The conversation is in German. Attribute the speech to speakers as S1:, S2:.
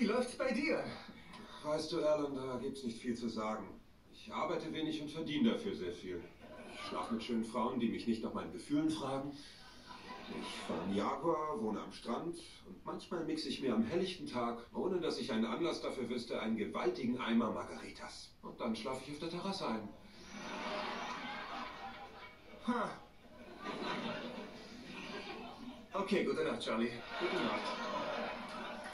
S1: Wie läuft's bei dir?
S2: Weißt du, Alan, da gibt's nicht viel zu sagen. Ich arbeite wenig und verdiene dafür sehr viel. Ich schlafe mit schönen Frauen, die mich nicht nach meinen Gefühlen fragen. Ich fahre einen Jaguar, wohne am Strand und manchmal mixe ich mir am helllichten Tag, ohne dass ich einen Anlass dafür wüsste, einen gewaltigen Eimer Margaritas. Und dann schlafe ich auf der Terrasse ein.
S1: Okay, gute Nacht, Charlie. Gute Nacht.